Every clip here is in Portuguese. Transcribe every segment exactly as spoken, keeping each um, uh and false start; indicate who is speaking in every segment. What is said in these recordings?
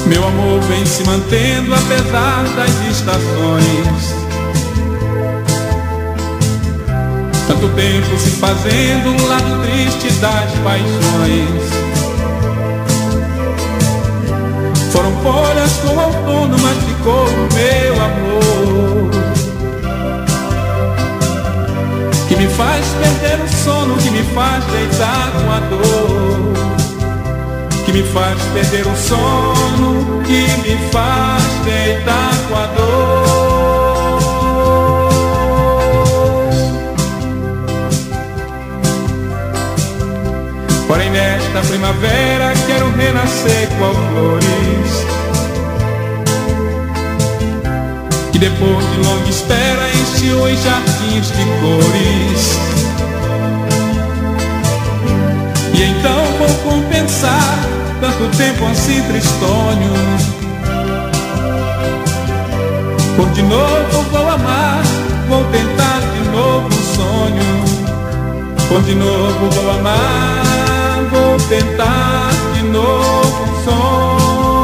Speaker 1: Meu amor vem se mantendo apesar das estações. Tanto tempo se fazendo um lado triste das paixões. Foram folhas com o outono, mas ficou o meu amor, que me faz perder o sono, que me faz deitar com a dor, que me faz perder o sono, que me faz deitar com a dor. Porém nesta primavera quero renascer qual flores, que depois de longa espera enche os jardins de cores. E então vou compensar tanto tempo assim tristonho, por de novo vou amar, vou tentar de novo um sonho, por de novo vou amar, vou tentar de novo um sonho.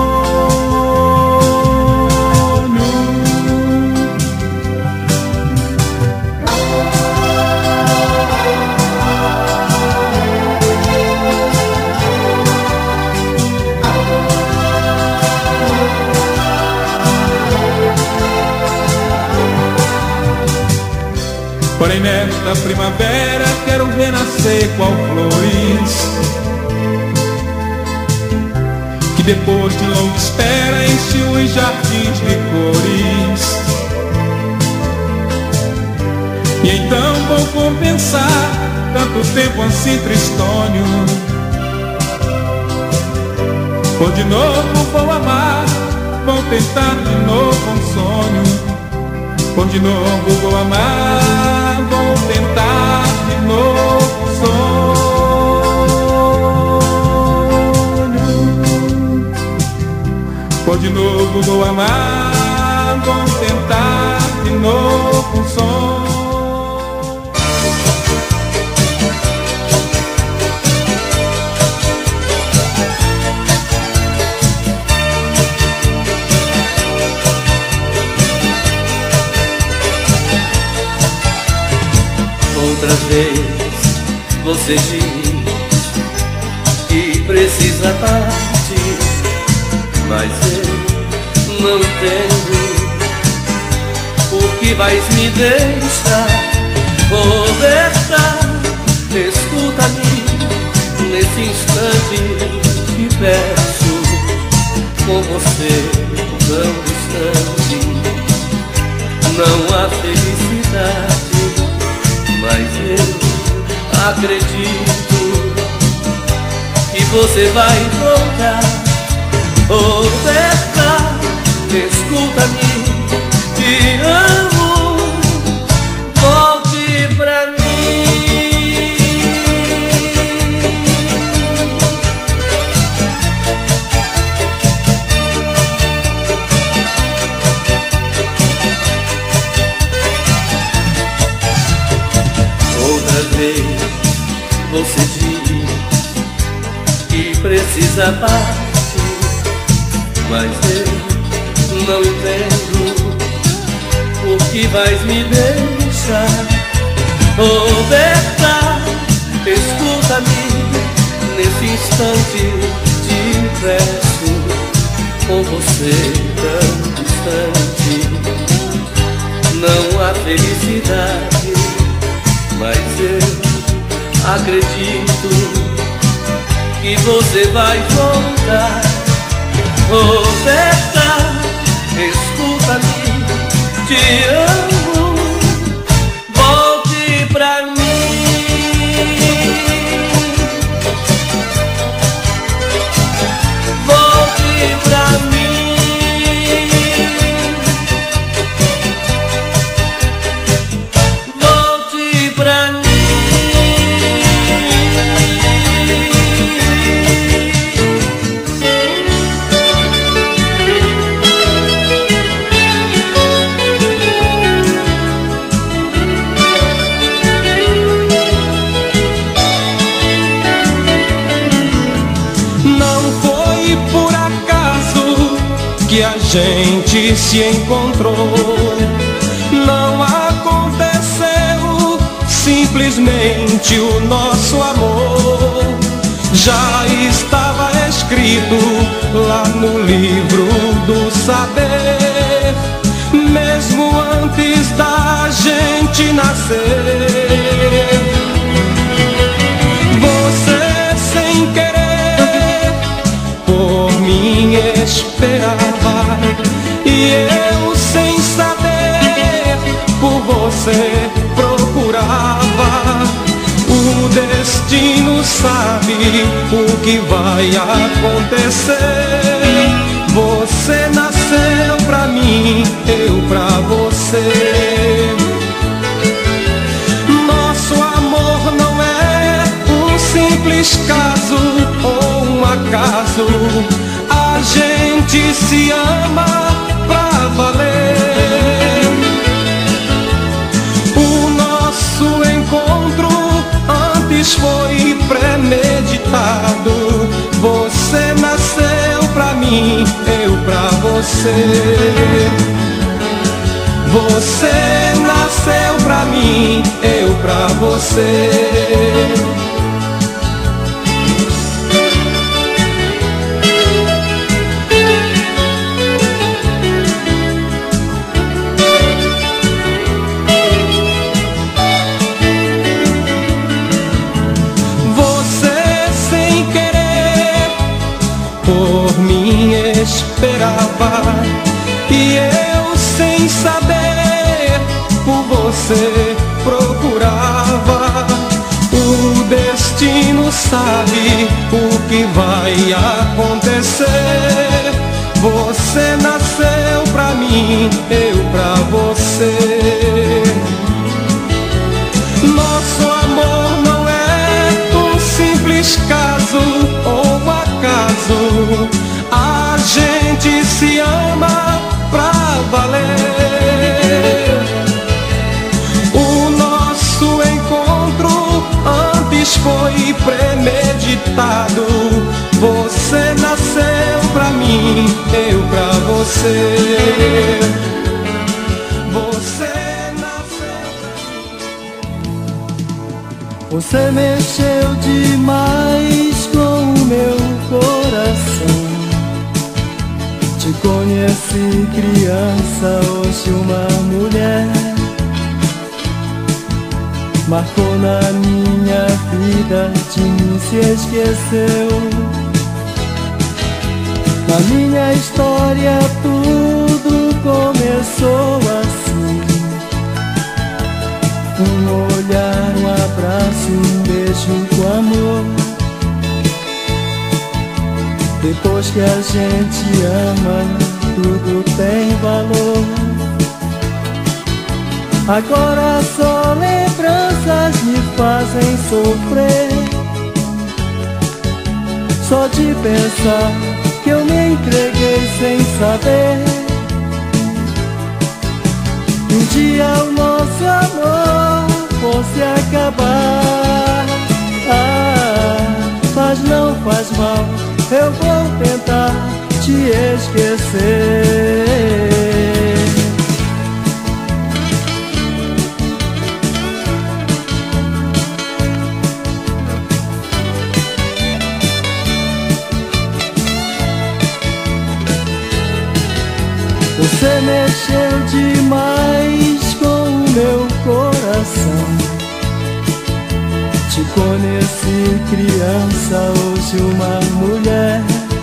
Speaker 1: Porém nesta primavera quero renascer qual flores, que depois de longa espera enche os jardins de cores. E então vou compensar tanto tempo assim tristonho, por de novo vou amar, vou tentar de novo um sonho, por de novo vou amar, vou tentar de novo um sonho, por de novo vou amar, vou tentar de novo um sonho.
Speaker 2: Outra vez você diz que precisa partir, mas eu não entendo por que vais me deixar. Roberta, escuta-me nesse instante, te peço, com você tão distante, não há felicidade. Mas eu acredito que você vai voltar. Roberta, escuta-me, te amo, volte pra mim. Você diz que precisa partir, mas eu não entendo por que vais me deixar. Roberta, escuta-me nesse instante, te peço, com você tão distante, não há felicidade, mas eu acredito que você vai voltar. Roberta, escuta-me, te amo, volte pra mim. Volte pra mim. Volte pra mim.
Speaker 3: que a gente se encontrou. Não aconteceu simplesmente o nosso amor. Já estava escrito lá no livro do saber, mesmo antes da gente nascer. Você sem querer por mim esperava, e eu sem saber por você procurava. O destino sabe o que vai acontecer. Você nasceu pra mim, eu pra você. Nosso amor não é um simples caso ou um acaso. A gente se ama pra valer. O nosso encontro antes foi premeditado. Você nasceu pra mim, eu pra você. Você nasceu pra mim, eu pra você. Esperava, e eu sem saber por você procurava. O destino sabe o que vai acontecer. Você nasceu pra mim, eu pra você. Nosso amor não é um simples caso ou acaso. A gente se ama pra valer. O nosso encontro antes foi premeditado. Você nasceu pra mim, eu pra você. Você nasceu pra mim.
Speaker 4: Você mexeu demais com o meu coração. Te conheci criança, hoje uma mulher. Marcou na minha vida, de mim se esqueceu. Na minha história tudo começou assim. Um olhar, um abraço, um beijo com amor. Depois que a gente ama, tudo tem valor. Agora só lembranças me fazem sofrer. Só de pensar que eu me entreguei sem saber. Um dia o nosso amor fosse acabar. Ah, mas não faz mal, eu vou tentar te esquecer. Você mexeu demais com o meu coração. Te conheci criança, hoje uma mulher.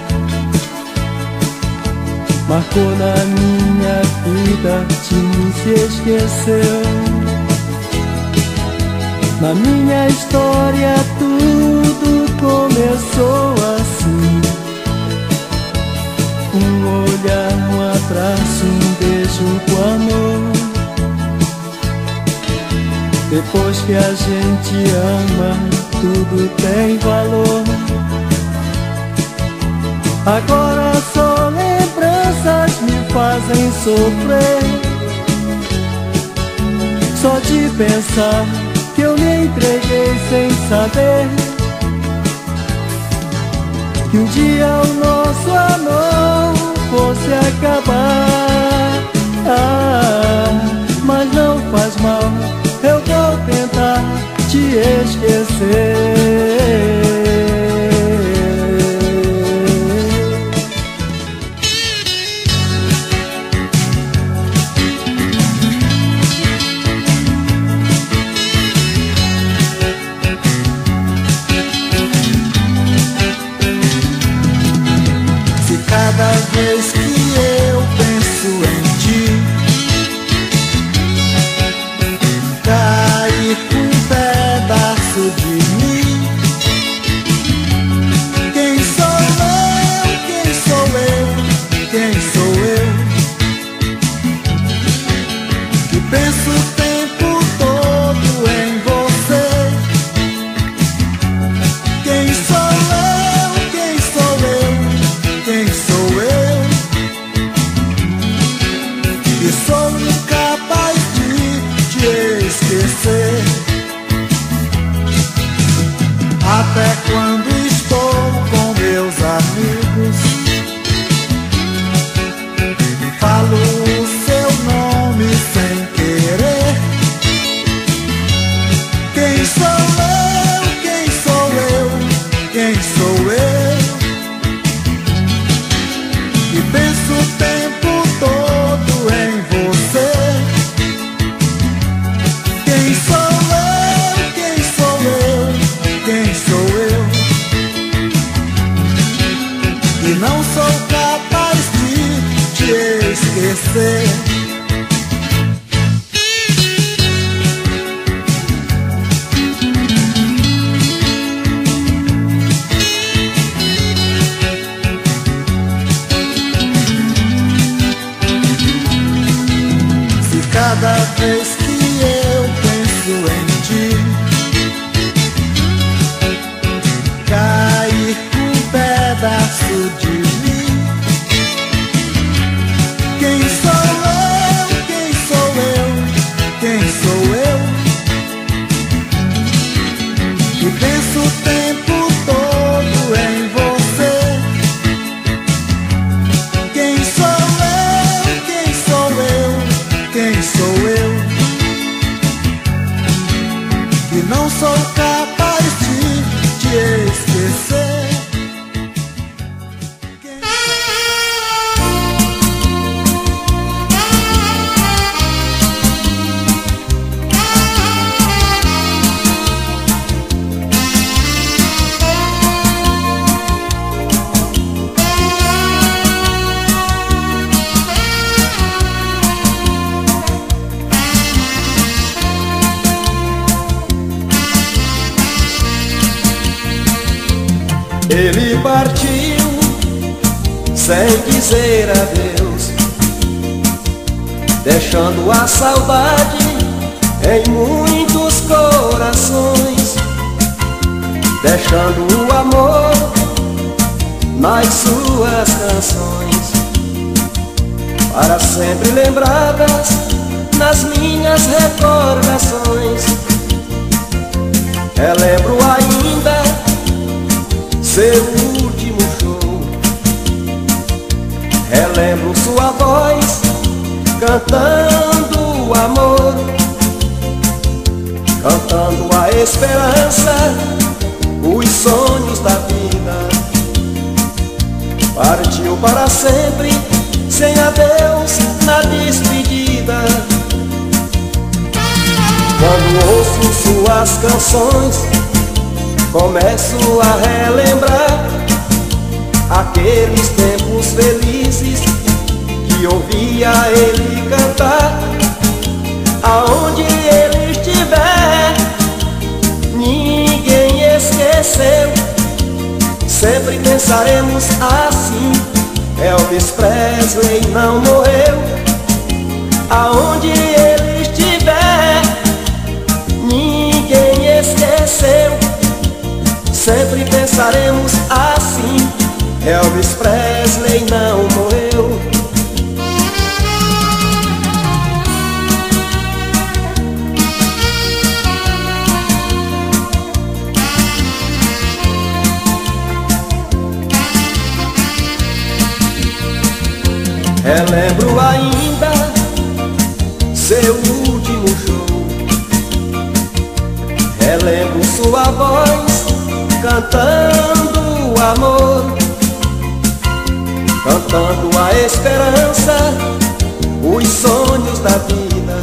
Speaker 4: Marcou na minha vida, de mim se esqueceu. Na minha história tudo começou assim. Um olhar, um abraço, um beijo com amor. Depois que a gente ama, tudo tem valor. Agora só lembranças me fazem sofrer. Só de pensar que eu me entreguei sem saber que um dia o nosso amor fosse acabar.
Speaker 5: cada vez que eu penso em ti, cair um pedaço de mim. Quem sou eu? Quem sou eu? Quem sou eu? Que penso o tempo todo em você. Quem sou eu? Quem sou eu? Quem sou eu? Que sou incapaz de te esquecer. Até quando estou com meus amigos, falo o seu nome sem querer. Quem sou eu? Quem sou eu? Quem sou eu? E penso o tempo todo em você. Quem sou eu? Quem sou eu? Quem sou eu? E não sou capaz de te esquecer. Se cada vez que eu penso em ti, cair um pedaço de mim. Quem sou eu? Quem sou eu? Quem sou eu? E penso o tempo todo em você. Quem sou eu? Quem sou eu? Quem sou eu? E não sou capaz de te esquecer.
Speaker 2: Ele partiu sem dizer adeus, deixando a saudade em muitos corações, deixando o amor nas suas canções, para sempre lembradas nas minhas recordações. Relembro ainda seu último show, relembro sua voz cantando o amor, cantando a esperança, os sonhos da vida. Partiu para sempre, sem adeus na despedida. Quando ouço suas canções, começo a relembrar aqueles tempos felizes que ouvia ele cantar. Aonde ele estiver, ninguém esqueceu. Sempre pensaremos assim: Elvis Presley não morreu. Aonde ele estiver, ninguém esqueceu. Sempre pensaremos assim: Elvis Presley não morreu. Relembro ainda seu último show, relembro sua voz cantando o amor, cantando a esperança, os sonhos da vida.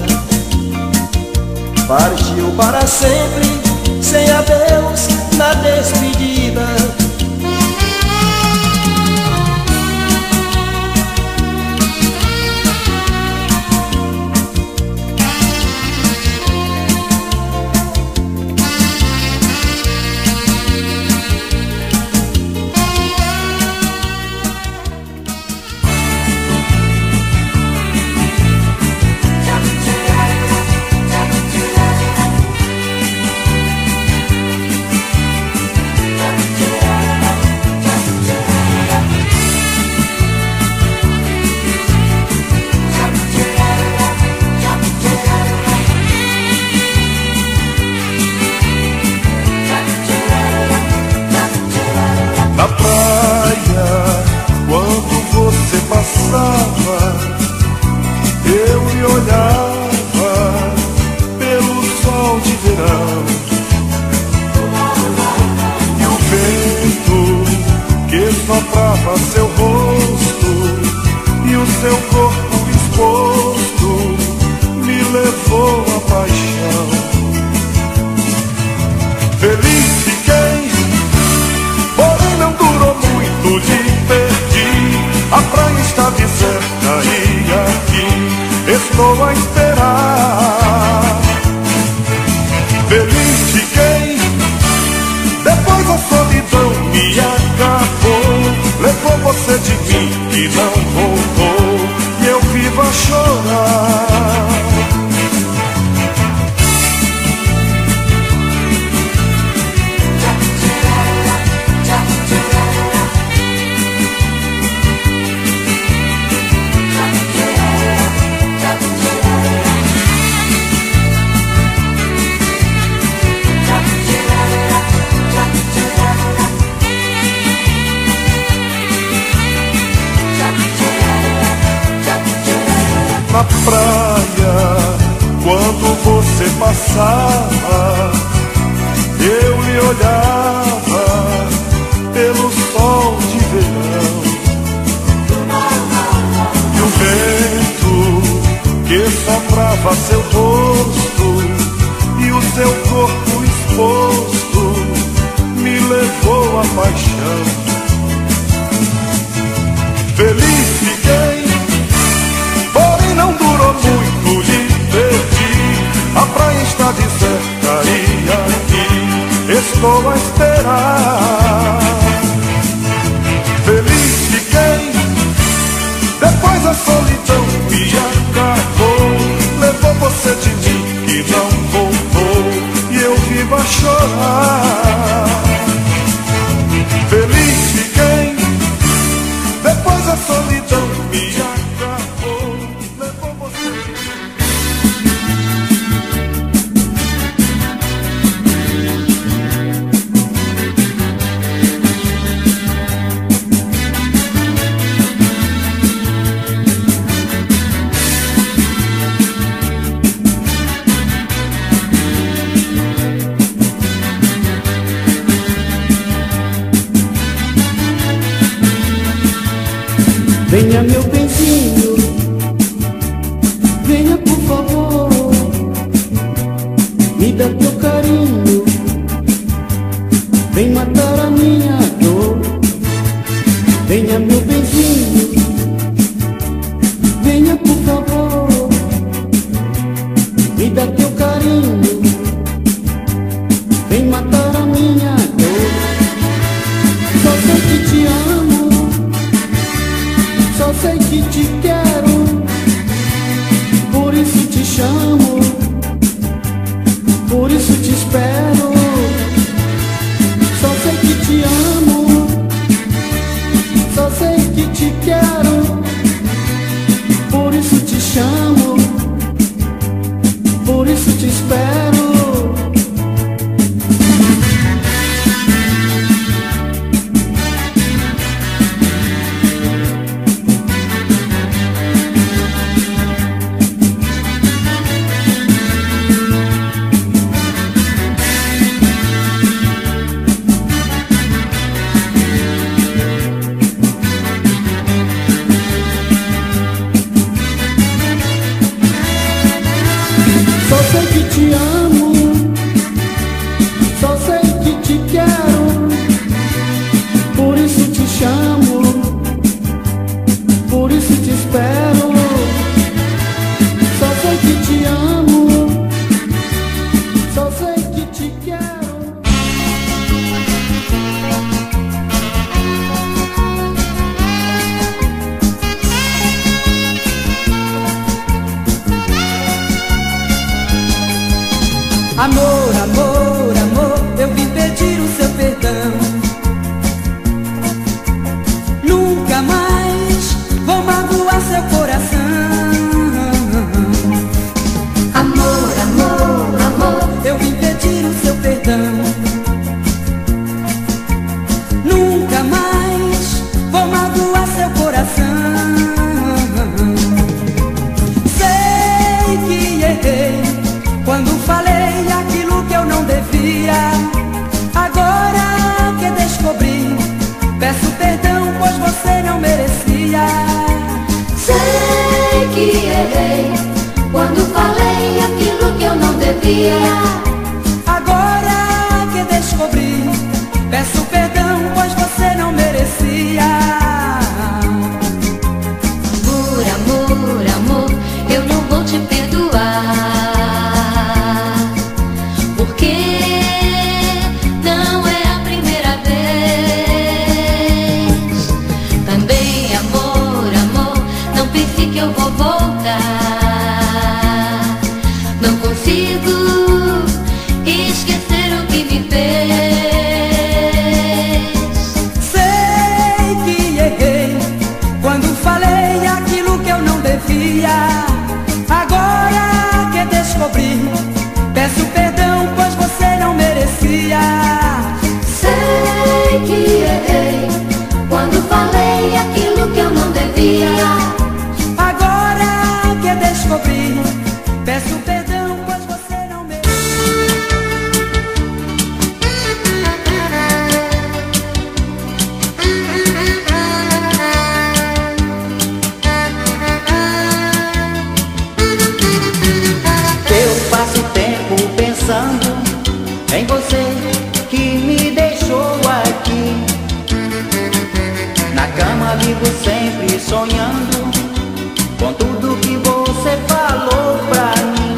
Speaker 2: Partiu para sempre, sem adeus na despedida.
Speaker 5: praia está deserta e aqui estou a esperar. Feliz fiquei, depois a solidão me acabou. Levou você de mim e não voltou, e eu vivo a chorar. Na praia, quando você passava, eu lhe olhava pelo sol de verão. E o vento que soprava seu rosto e o seu corpo exposto me levou à paixão. Feliz fiquei, não durou muito, lhe perdi. A praia está deserta e aqui estou a esperar. Feliz fiquei, depois a solidão me acabou. Levou você de mim e não voltou, e eu vivo a chorar. Feliz fiquei, depois a solidão me acabou.
Speaker 4: Venha meu benzinho, venha por favor, me dá teu carinho, vem matar a minha dor. Venha meu benzinho, venha por favor, me dá teu carinho, vem matar a minha dor. Só sei que te amo, só sei que te quero, por isso te chamo, por isso te espero. Só sei que te amo, só sei que te quero, por isso te chamo, por isso te espero. Só sei que te amo, só sei que te quero, por isso te chamo, por isso te espero. Só sei que te amo, só sei que te quero.
Speaker 6: Amor, amor, amor, eu vim pedir o seu perdão. Nunca mais vou magoar seu coração. Amor, amor, amor, eu vim pedir o seu perdão. Nunca mais vou magoar seu coração. Sei que errei quando falei aquilo que eu não devia. Agora que descobri, peço perdão, pois você não merecia.
Speaker 7: Sei que errei quando falei aquilo que eu não devia.
Speaker 6: Agora que descobri, peço perdão, pois você não merecia.
Speaker 7: eu vou voltar. Não consigo esquecer o que me fez.
Speaker 6: Sei que errei quando falei aquilo que eu não devia. Agora que descobri, peço perdão, pois você não merecia.
Speaker 7: Sei que errei quando falei aquilo que eu não devia.
Speaker 6: Agora que descobri, peço perdão, pois você não merecia.
Speaker 8: Eu passo tempo pensando em você que me deixou aqui. Na cama vivo sempre sonhando com tudo que você falou pra mim.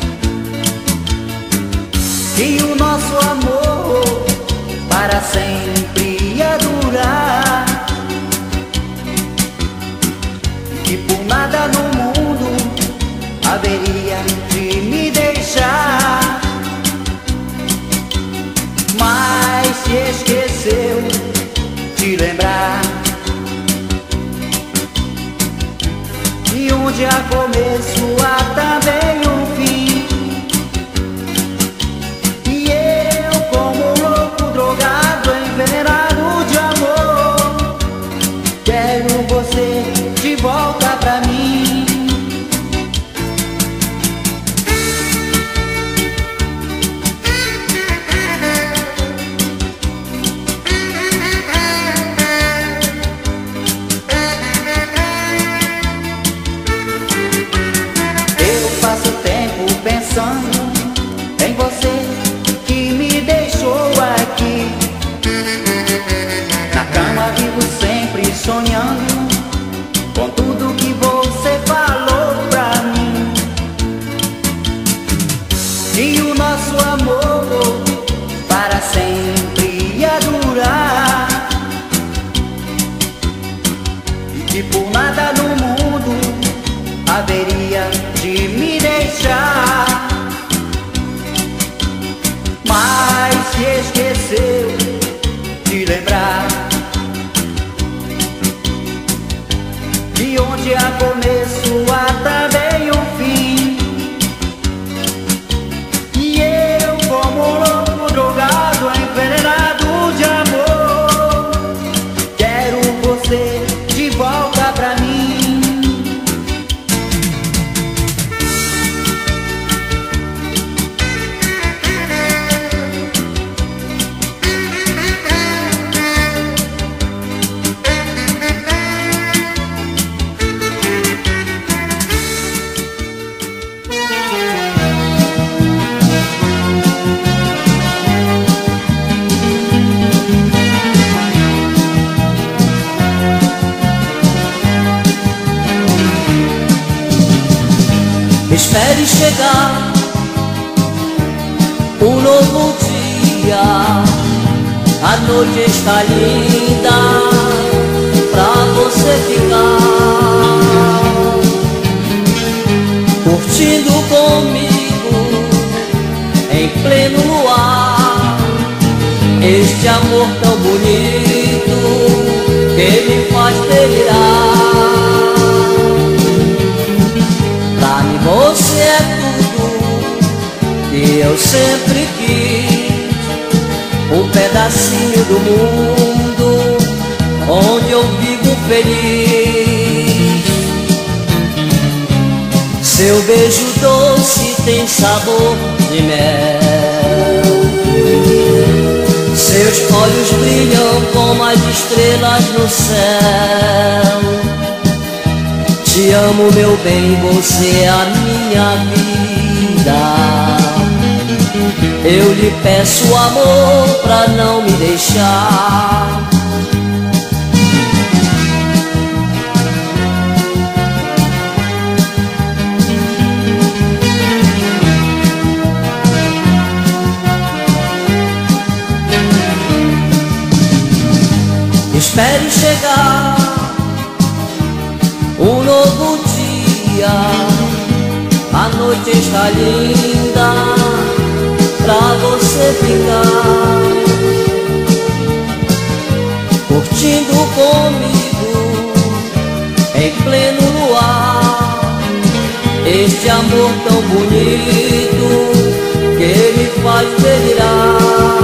Speaker 8: Que o nosso amor para sempre ia durar. Que por nada no mundo haveria de me deixar. Mas se esqueceu de lembrar de onde há começo há também um fim. E eu, como louco, drogado, envenenado de amor, quero você de volta pra mim. Pensando em você que me deixou aqui. Na cama vivo sempre sonhando com tudo que você falou pra mim. E o nosso amor para sempre ia durar. E que por nada no mundo haveria de me deixar. Mas se esqueceu de lembrar de onde há começo há também um fim. E eu, como louco, drogado, envenenado de amor, quero você de volta pra mim.
Speaker 9: Espere chegar um novo dia. A noite está linda pra você ficar curtindo comigo em pleno luar. Este amor tão bonito que me faz delirar. Pra mim você é tudo que eu sempre quis. Um pedacinho do mundo onde eu vivo feliz. Seu beijo doce tem sabor de mel. Seus olhos brilham como as estrelas no céu. Te amo, meu bem, você é a minha vida. Eu lhe peço amor pra não me deixar. Espere chegar um novo dia. dia, a noite está linda pra você ficar curtindo comigo em pleno luar. Este amor tão bonito que me faz delirar.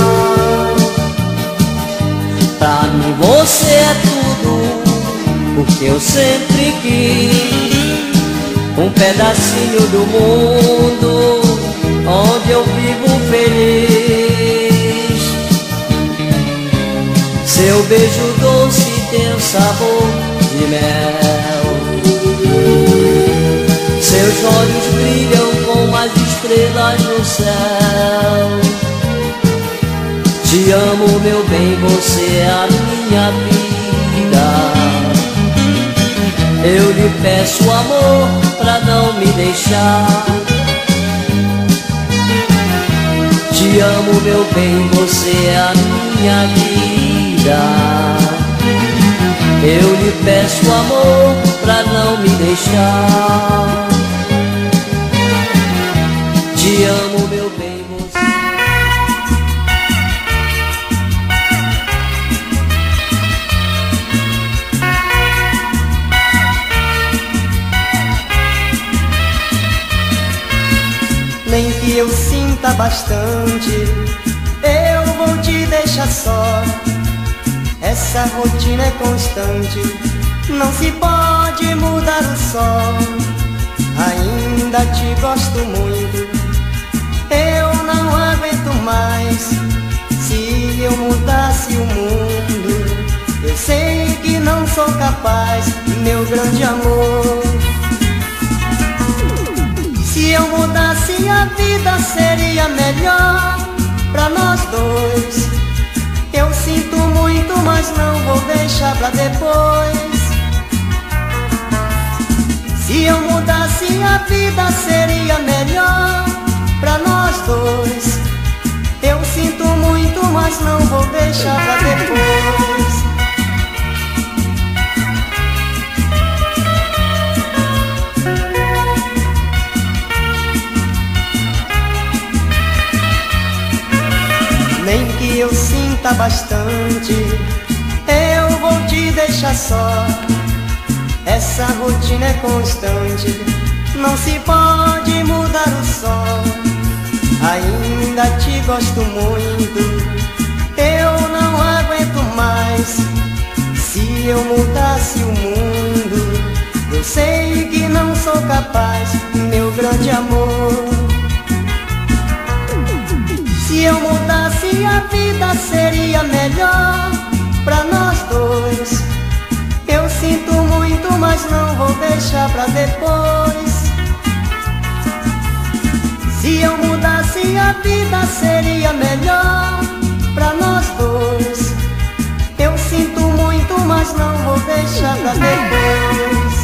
Speaker 9: Pra mim você é tudo, porque eu sempre quis um pedacinho do mundo onde eu vivo feliz. Seu beijo doce tem o sabor de mel, seus olhos brilham como as estrelas no céu. Te amo, meu bem, você é a minha vida. Eu lhe peço amor pra não me deixar. Te amo, meu bem, você é a minha vida. Eu lhe peço amor pra não me deixar. Te amo, meu bem, você.
Speaker 10: Nem que eu sinta bastante, eu vou te deixar só. Essa rotina é constante, não se pode mudar o sol. Ainda te gosto muito, eu não aguento mais. Se eu mudasse o mundo, eu sei que não sou capaz, meu grande amor. Se eu mudasse a vida seria melhor pra nós dois. Eu sinto muito, mas não vou deixar pra depois. Se eu mudasse a vida seria melhor pra nós dois. Eu sinto muito, mas não vou deixar pra depois. Nem que eu sinta bastante, eu vou te deixar só. Essa rotina é constante, não se pode mudar o sol. Ainda te gosto muito, eu não aguento mais. Se eu mudasse o mundo, eu sei que não sou capaz, meu grande amor. Se eu mudasse a vida seria melhor pra nós dois. Eu sinto muito, mas não vou deixar pra depois. Se eu mudasse a vida seria melhor pra nós dois. Eu sinto muito, mas não vou deixar pra depois.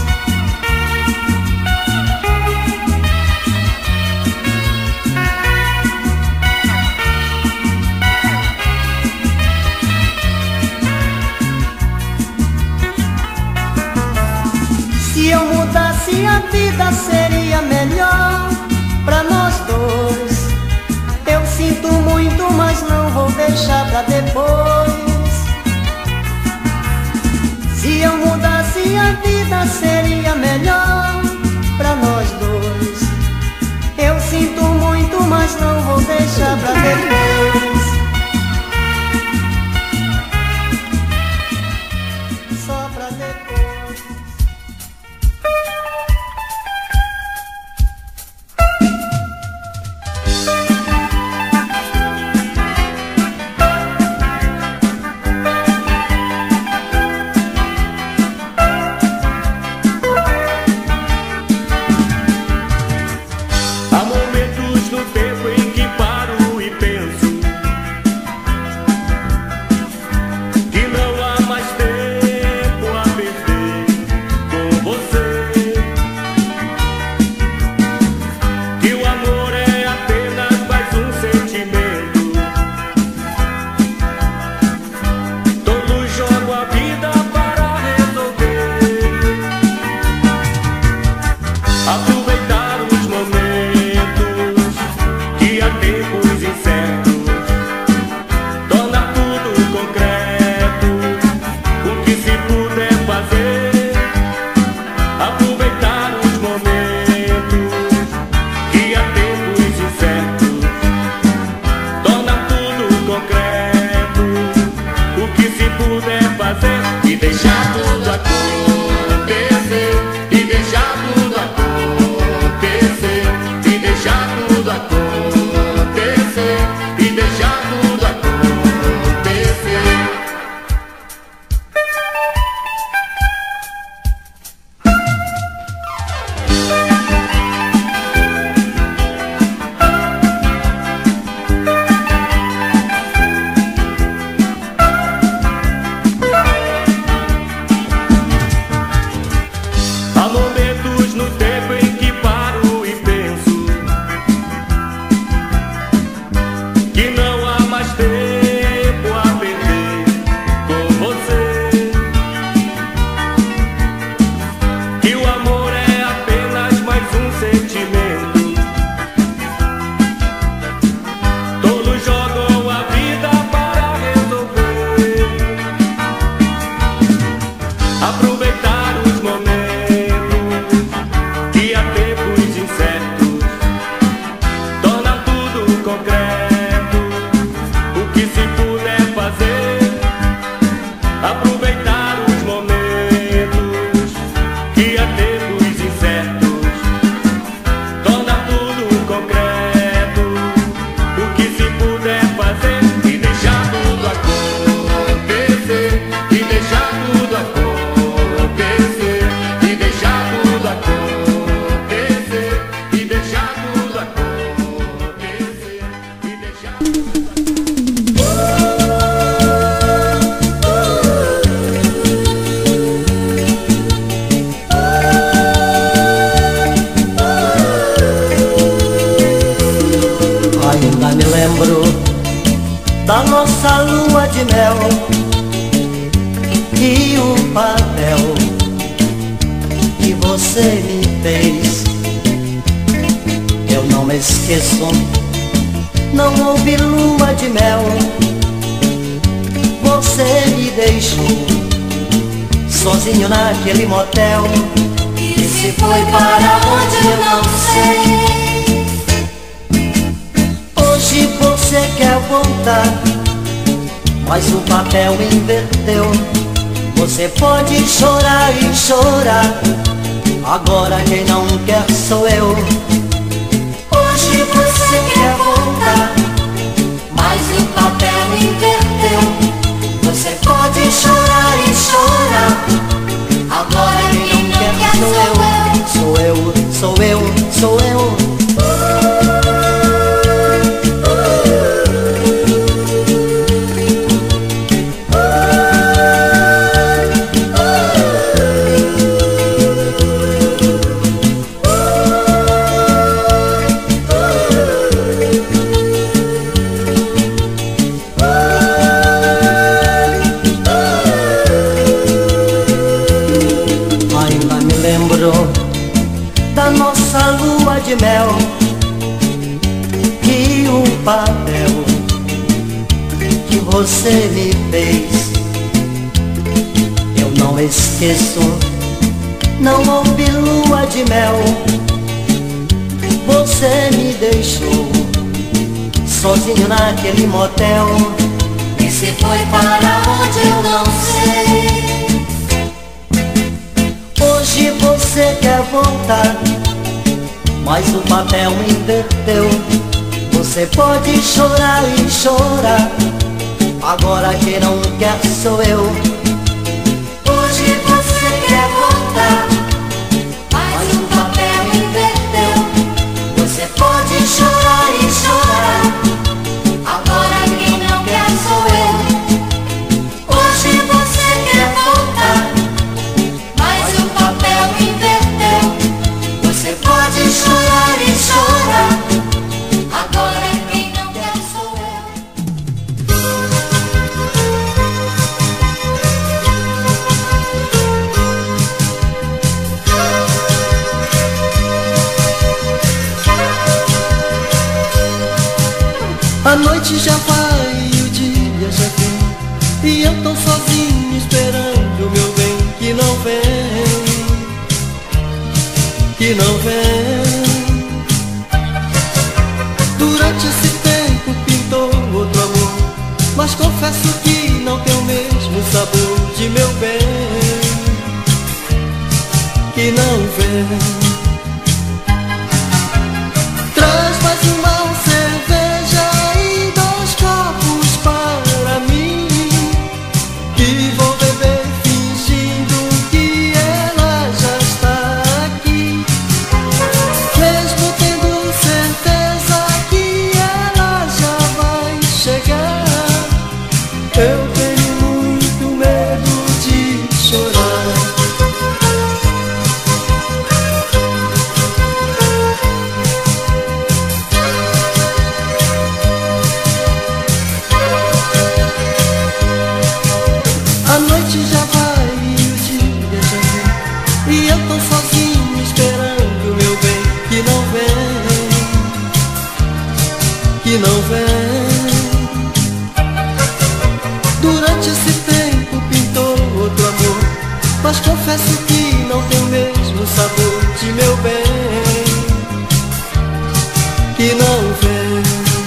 Speaker 10: Se eu mudasse a vida seria melhor pra nós dois. Eu sinto muito, mas não vou deixar pra depois. Se eu mudasse a vida seria melhor pra nós dois. Eu sinto muito, mas não vou deixar pra depois. Só pra depois.
Speaker 9: você me fez. Eu não me esqueço, não houve lua de mel. Você me deixou sozinho naquele motel
Speaker 7: e se foi para onde eu não sei.
Speaker 9: Hoje você quer voltar, mas o papel inverteu. Você pode chorar e chorar, agora quem não quer sou eu.
Speaker 7: Hoje você quer voltar, mas o papel inverteu. Você pode chorar e chorar, agora quem não quer sou eu.
Speaker 9: Sou eu, sou eu, sou eu. Da nossa lua de mel e o papel que você me fez. Eu não esqueço, não houve lua de mel. Você me deixou sozinho naquele motel
Speaker 7: e se foi para onde eu não sei.
Speaker 9: Hoje você quer voltar, mas o papel inverteu. Você pode chorar e chorar, agora quem não quer sou eu.
Speaker 7: Hoje você quer voltar, mas o papel inverteu. Você pode chorar e chorar, agora quem não quer sou eu. Hoje você quer voltar, mas o papel inverteu. Você pode chorar e chorar, agora quem não quer sou eu.
Speaker 3: A noite já vai e o dia já vem, e eu tô sozinho esperando o meu bem que não vem, que não vem. Durante esse tempo pintou outro amor, mas confesso que não tem o mesmo sabor de meu bem, que não vem. Traz mais uma cerveja e dois copos para mim, que vou beber fingindo que ela já está aqui, mesmo tendo certeza que ela já vai chegar. Eu tenho muito medo de chorar. A noite já vai e o dia já vem, e eu tô sozinho esperando o meu bem que não vem, que não vem. Durante esse tempo pintou outro amor, mas confesso que não tem o mesmo sabor de meu bem, que não vem.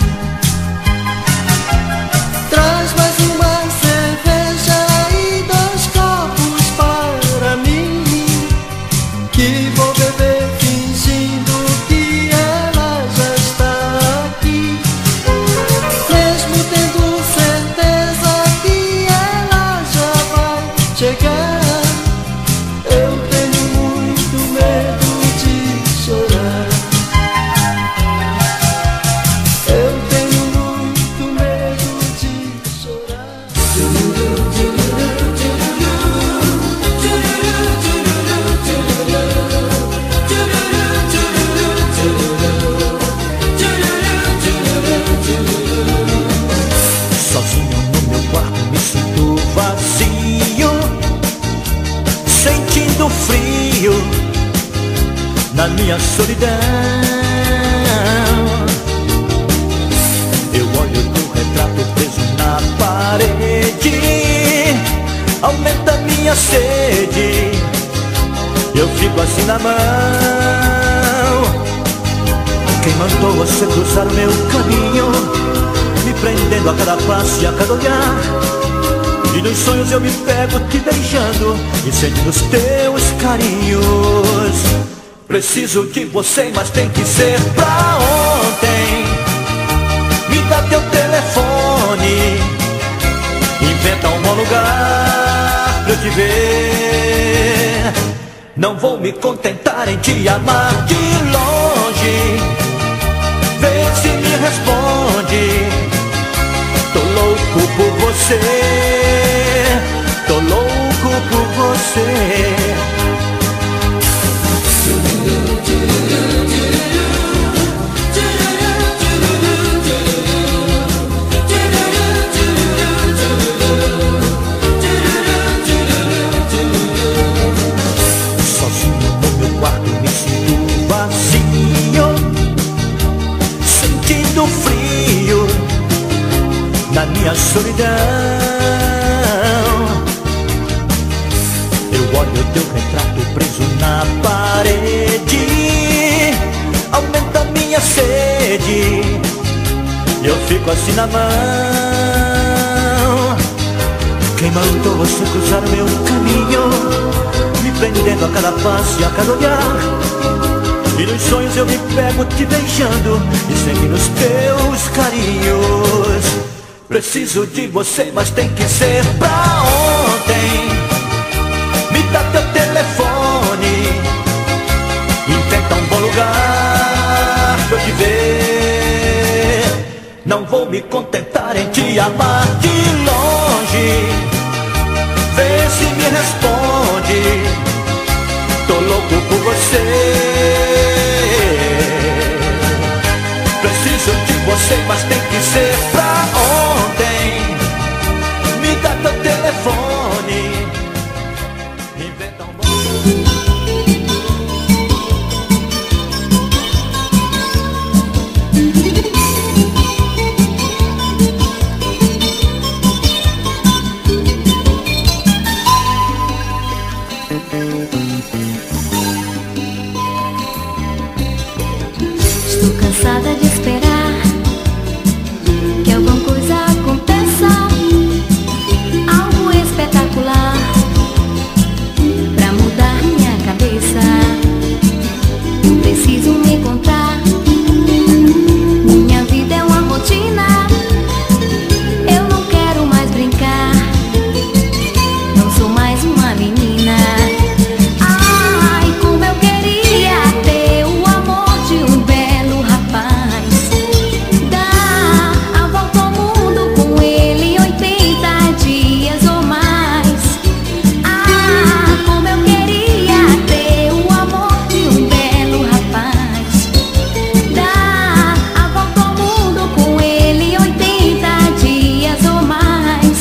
Speaker 3: Traz mais uma cerveja e dois copos para mim, que vou beber fingindo que ela já está aqui, mesmo tendo certeza que ela já vai chegar. Eu tenho muito medo de chorar. Eu tenho muito medo de chorar.
Speaker 2: Sozinho no meu quarto me sinto vazio, sentindo frio
Speaker 11: na minha solidão. Eu olho teu retrato preso na parede, aumenta minha sede, eu fico assim na mão. Quem mandou você cruzar o meu caminho, me prendendo a cada passo e a cada olhar? E nos sonhos eu me pego te beijando e sentindo os teus carinhos. Preciso de você, mas tem que ser pra ontem. Me dá teu telefone, inventa um bom lugar pra eu te ver. Não vou me contentar em te amar de longe. Vê se me responde. Tô louco por você, tô louco por você. Sozinho no meu quarto me sinto vazio, sentindo frio na minha solidão. Eu olho teu retrato preso na parede, aumenta minha sede, eu fico assim na mão. Quem mandou você cruzar o meu caminho, me prendendo a cada passo e a cada olhar? E nos sonhos eu me pego te beijando e sentindo os teus carinhos. Preciso de você, mas tem que ser pra ontem. Me dá teu telefone, inventa um bom lugar pra eu te ver. Não vou me contentar em te amar de longe. Vê se me responde. Tô louco por você. Preciso de você, mas tem que ser pra ontem. Me dá teu telefone, inventa um bom
Speaker 7: Estou cansada de esperar que alguma coisa aconteça, algo espetacular pra mudar minha cabeça. Eu preciso me encontrar. Minha vida é uma rotina, eu não quero mais brincar. Não sou mais uma menina. Ai, como eu queria ter o amor de um belo rapaz. Dar a volta ao mundo com ele oitenta dias ou mais. Ah, como eu queria ter o amor de um belo rapaz. Dar a volta ao mundo com ele oitenta dias ou mais.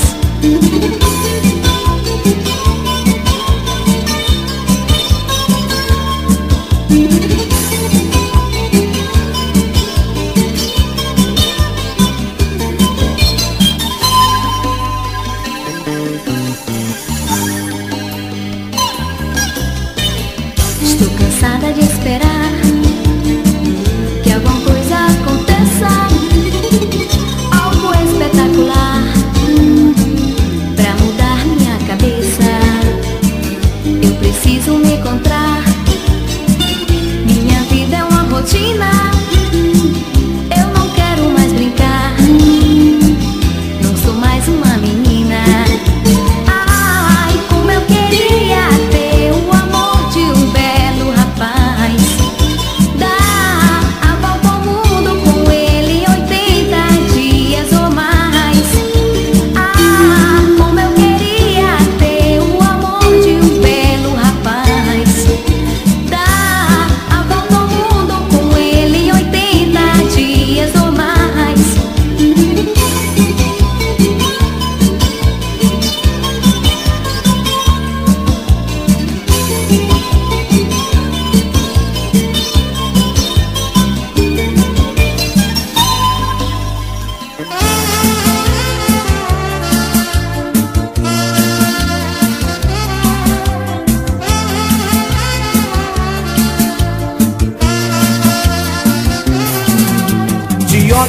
Speaker 7: Estou cansada de esperar que alguma coisa aconteça, algo espetacular pra mudar minha cabeça. Eu preciso me encontrar. Minha vida é uma rotina, eu não quero mais brincar. Não sou mais uma menina. Ai, como eu queria ter o amor de um belo rapaz.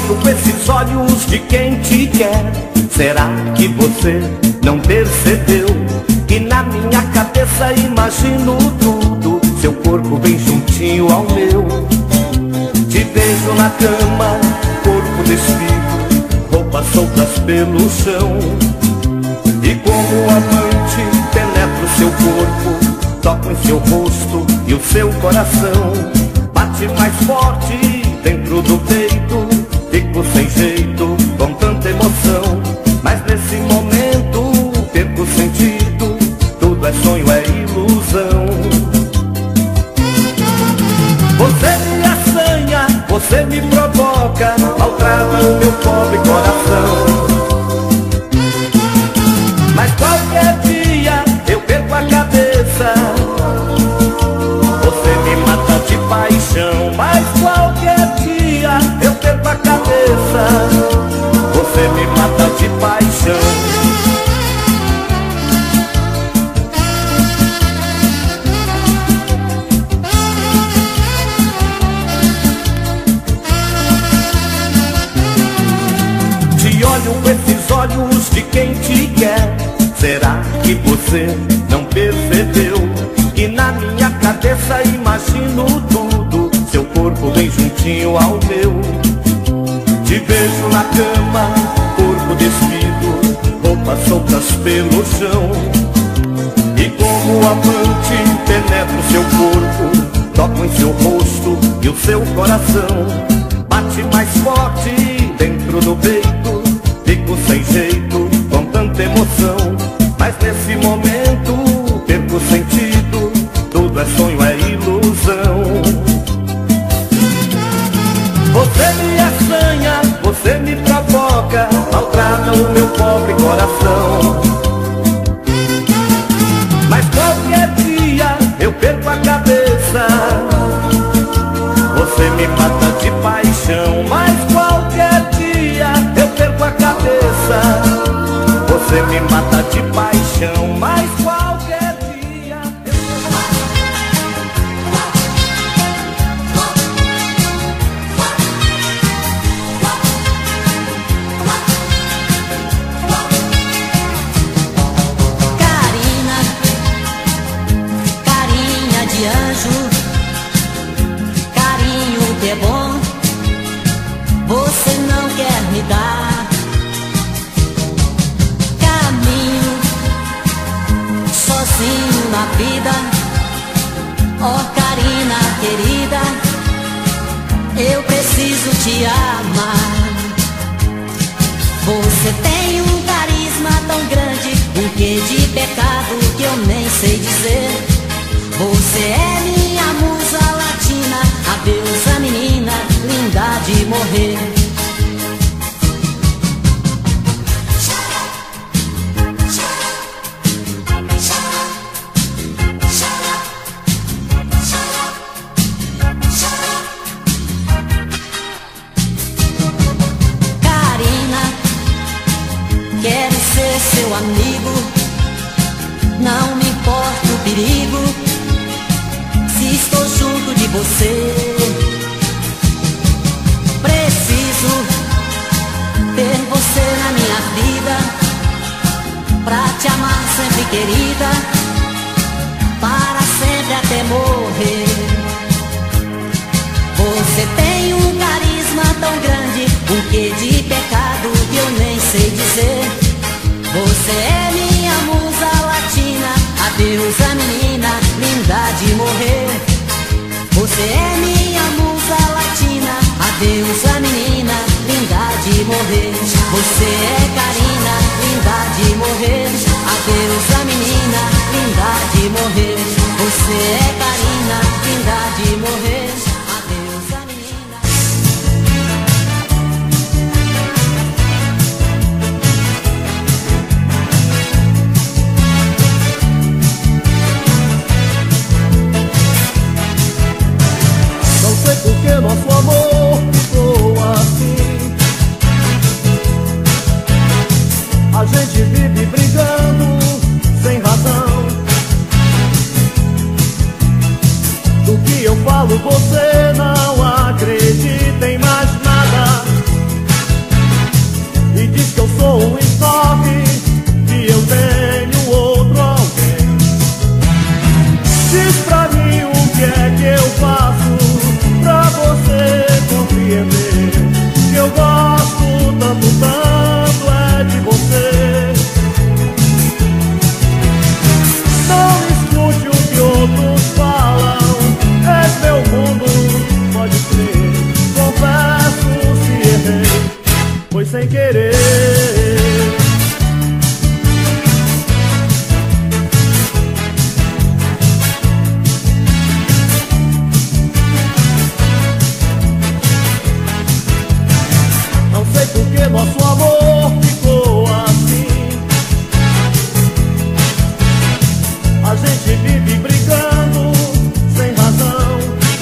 Speaker 11: olho com esses olhos de quem te quer. Será que você não percebeu que na minha cabeça imagino tudo? Seu corpo bem juntinho ao meu. Te vejo na cama, corpo despido, roupas soltas pelo chão. E como amante penetro seu corpo, toco em seu rosto e o seu coração bate mais forte dentro do peito. Fico sem jeito, com tanta emoção, mas nesse momento perco o sentido. Tudo é sonho, é ilusão. Você me assanha, você me provoca, maltrata o meu pobre coração. Mas qualquer dia eu perco a cabeça, você me mata de paixão. Mas qualquer dia eu perco a cabeça, você me mata de paixão. Com esses olhos de quem te quer. Será que você não percebeu que na minha cabeça imagino tudo? Seu corpo bem juntinho ao meu. Te vejo na cama, corpo despido, roupas soltas pelo chão. E como amante penetro seu corpo, toco em seu rosto e o seu coração bate mais forte dentro do peito. Fico sem jeito, com tanta emoção, mas nesse momento perco o sentido. Tudo é sonho, é ilusão. Você me assanha, você me provoca, maltrata o meu pobre coração. Mas qualquer dia eu perco a cabeça, você me mata de paixão. Mas qualquer dia eu perco a cabeça, você me mata de paixão. Mas qualquer dia eu...
Speaker 12: Carina, carinha de anjo, carinho que é bom, você não quer me dar. Caminho sozinho na vida, ó Carina querida, eu preciso te amar. Você tem um carisma tão grande, um quê de pecado que eu nem sei dizer. Você é minha musa latina, a deusa menina, linda de morrer. Carina, quero ser seu amigo, não me importa o perigo, se estou junto de você. Preciso ter você na minha vida, pra te amar sempre querida, para sempre até morrer. Você tem um carisma tão grande, um quê de pecado que eu nem sei dizer. Você é minha musa latina, a deusa menina, linda de morrer. Você é minha musa latina, a deusa menina, linda de morrer. Você é Carina, linda de morrer, a deusa menina, linda de morrer. Você é Carina, linda de morrer, a deusa menina.
Speaker 4: Não sei por que nosso amor ficou assim. A gente vive brigando sem razão. Do que eu falo você não acredita em mais nada.
Speaker 11: que é que eu faço pra você compreender que eu gosto tanto, tanto é de você. Não escute o que outros falam, és meu mundo, pode crer. Confesso se errei, foi sem querer. Porque nosso amor ficou assim. A gente vive brigando sem razão.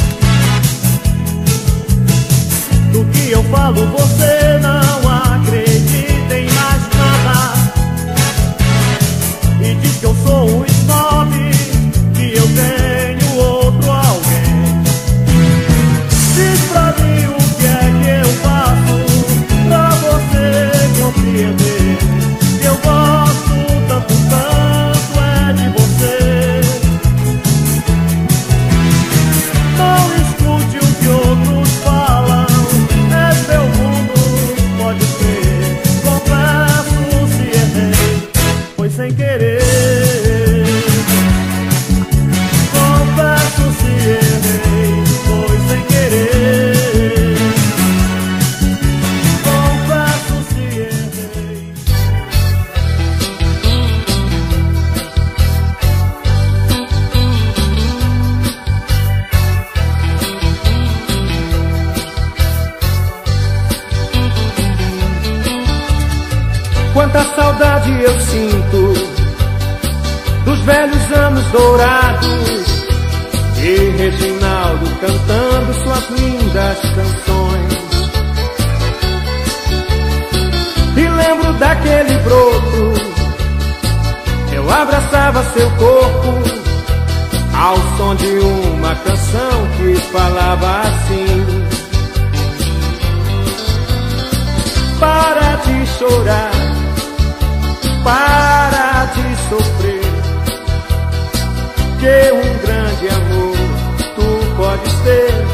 Speaker 11: Do que eu falo você não acredita em mais nada. E diz que eu sou um snob, que eu tenho outro alguém. Diz pra mim o que é que eu faço pra você compreender que eu gosto tanto, tanto é de você. Não escute o que outros falam, é meu mundo, pode ser. Confesso se errei, foi sem querer. Confesso se errei, foi sem querer.
Speaker 13: Quanta saudade eu sinto dos velhos anos dourados e Reginaldo cantando suas lindas canções. E lembro daquele broto, eu abraçava seu corpo ao som de uma canção que falava assim: para de chorar, para de sofrer, que um grande amor tu podes ter.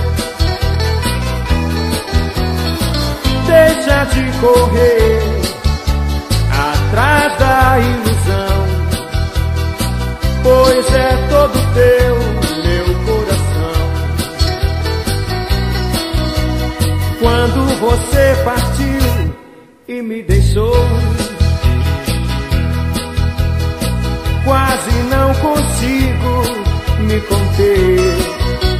Speaker 13: Deixa de correr atrás da ilusão, pois é todo teu, meu coração. Quando você partiu e me deixou, quase não consigo me conter.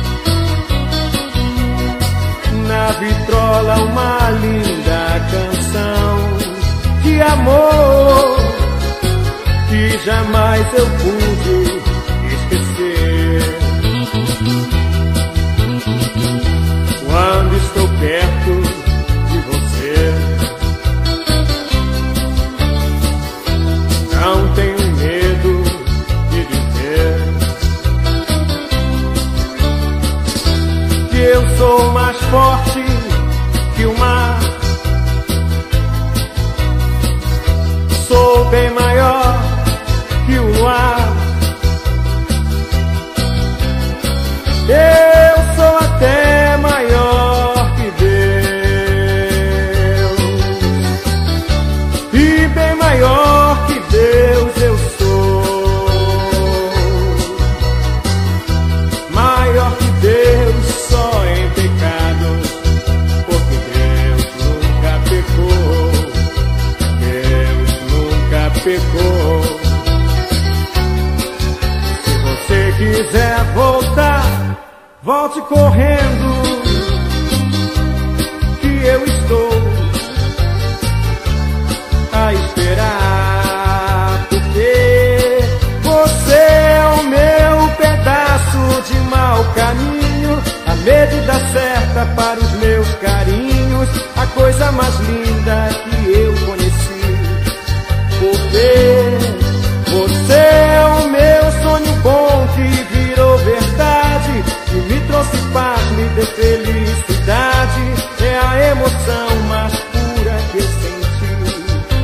Speaker 13: Na vitrola uma linda canção de amor que jamais eu pude esquecer. Quando estou perto de você, não tenho medo de dizer que eu sou mais forte que o mar, sou bem maior que o luar. Eu sou até maior que Deus, e bem maior que Deus eu sou. Maior que Deus só em pecados, porque Deus nunca pecou. Deus nunca pecou. Se você quiser voltar, volte correndo, que eu estou a esperar, porque você é o meu pedaço de mau caminho, a medo da certa para os meus carinhos, a coisa mais linda que eu conheci. Porque você é o meu sonho bom que virou verdade, que me trouxe paz, me deu felicidade, é a emoção mais pura que eu senti.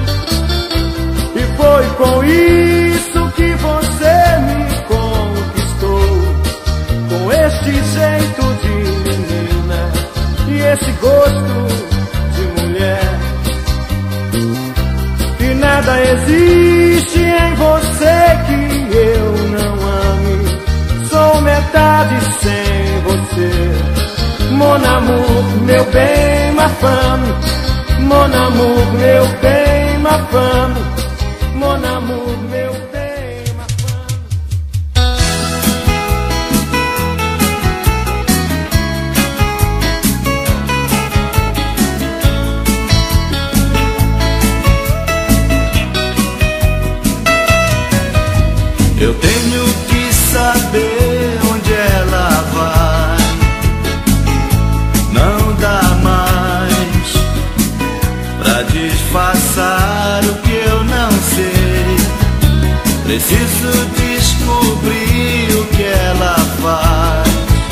Speaker 13: E foi com isso que você me conquistou, com este sem você. Mon amour, meu bem, ma femme. Mon amour, meu bem, ma femme. Mon amour, meu bem, ma femme.
Speaker 11: Eu tenho que saber onde ela vai. Não dá mais pra disfarçar o que eu não sei. Preciso descobrir o que ela faz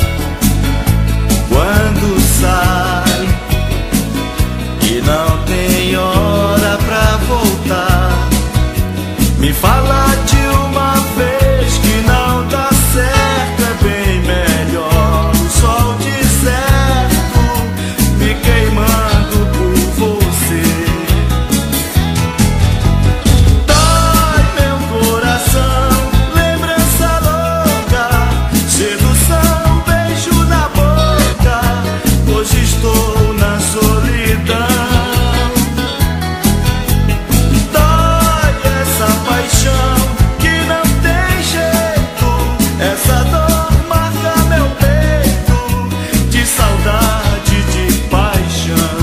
Speaker 11: quando sai e não tem hora pra voltar. Me fala de uma vez que não dá certo, é bem melhor. O sol deserto me queimando por você. Dói meu coração, lembrança louca, sedução, beijo na boca. Hoje estou na solidão. Paixão que não tem jeito, essa dor marca meu peito, de saudade, de paixão.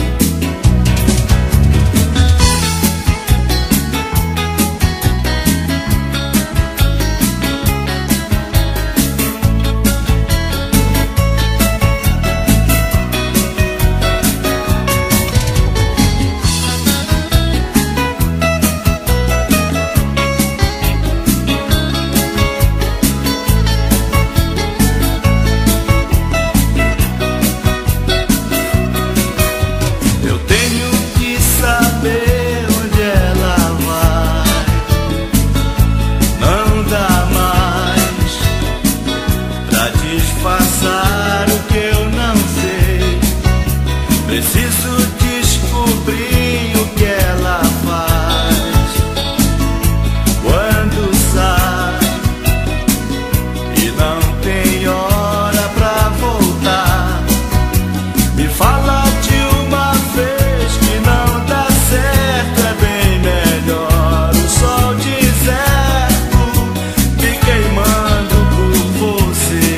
Speaker 11: Preciso descobrir o que ela faz quando sai e não tem hora pra voltar. Me fala de uma vez que não dá certo, é bem melhor. O sol deserto me queimando por você.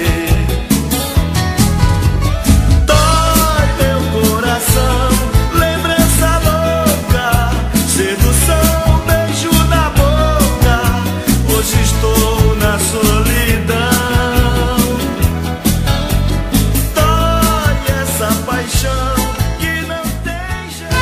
Speaker 11: Lembrança louca, sedução, beijo na boca. Hoje estou na solidão. Dói essa paixão que não tem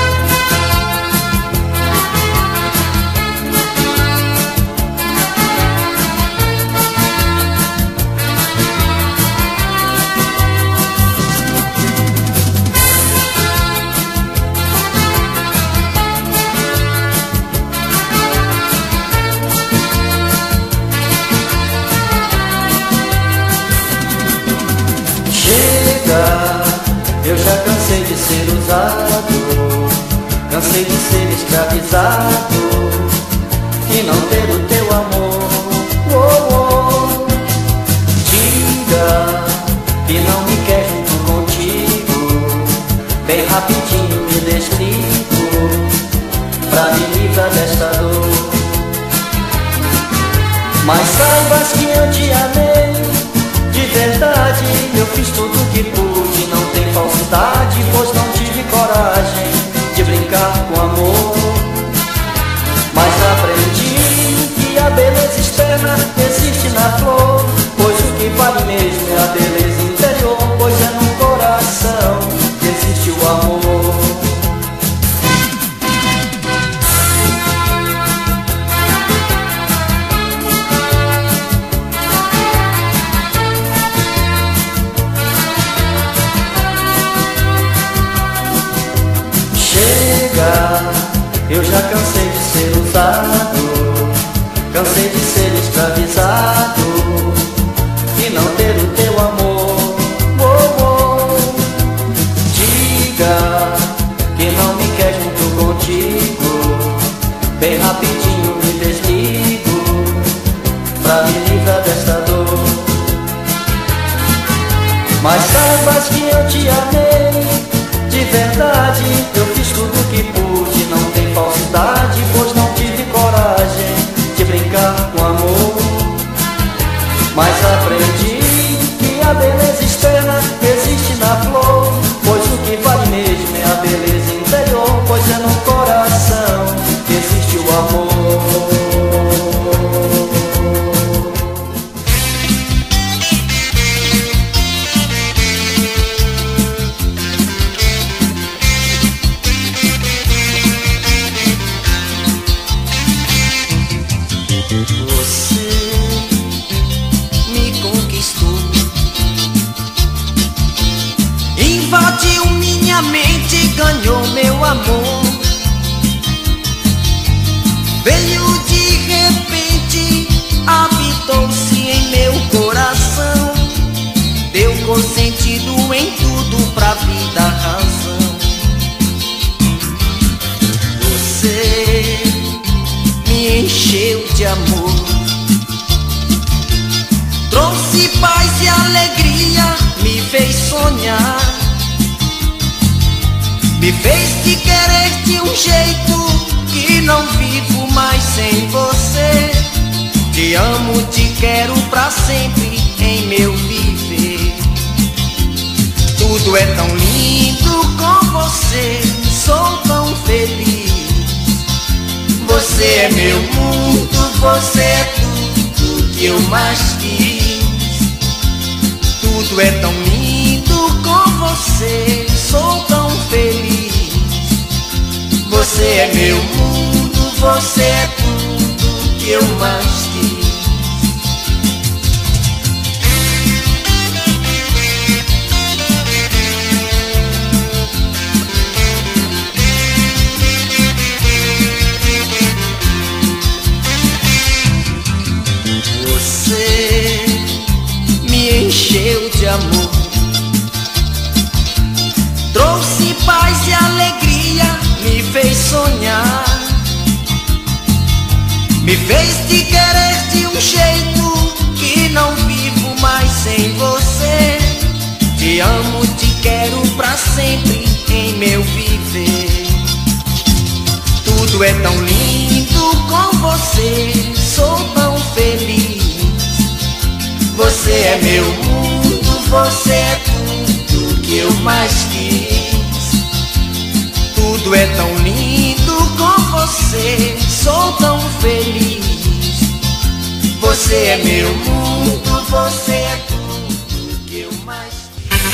Speaker 9: Eu já cansei de ser usado, cansei de ser escravizado e não ter o teu amor. Oh, oh. Diga que não me quer junto contigo, bem rapidinho me desligo pra me livrar desta dor. Mas saibas que eu te amei de verdade, eu fiz tudo que pude, não tem falsidade, pois não tive coragem de brincar com amor. Mas aprendi que a beleza externa existe na flor, pois o que vale mesmo é a beleza interior, pois é no coração que existe o amor. Eu já cansei de ser usado, cansei de ser escravizado e não ter o teu amor. Oh, oh. Diga que não me quer junto contigo, bem rapidinho me desligo pra me livrar desta dor. Mas saibas que eu te amei de verdade. Eu fiz tudo que pude, não tem falsidade, pois não tive coragem de brincar com amor. Mas aprendi que a beleza externa existe na flor, pois o que vale mesmo é a beleza interior, pois é no coração que existe o amor.
Speaker 14: Invadiu minha mente, ganhou meu amor. Veio de repente, habitou-se em meu coração. Deu com sentido em tudo, pra vida, razão. Você me encheu de amor, trouxe paz e alegria, me fez sonhar, me fez te querer de um jeito que não vivo mais sem você. Te amo, te quero pra sempre em meu viver. Tudo é tão lindo com você, sou tão feliz. Você é meu mundo, você é tudo que eu mais quis. Tudo é tão lindo com você, sou tão feliz. Você é meu mundo, você é tudo que eu mais quis. Você me encheu de amor, trouxe paz e alegria, me fez sonhar, me fez te querer de um jeito que não vivo mais sem você. Te amo, te quero pra sempre em meu viver. Tudo é tão lindo com você, sou tão feliz. Você é meu mundo, você é tudo que eu mais quis. Tudo é tão lindo com você, sou tão feliz. Você é meu mundo, você é tudo que eu mais quis.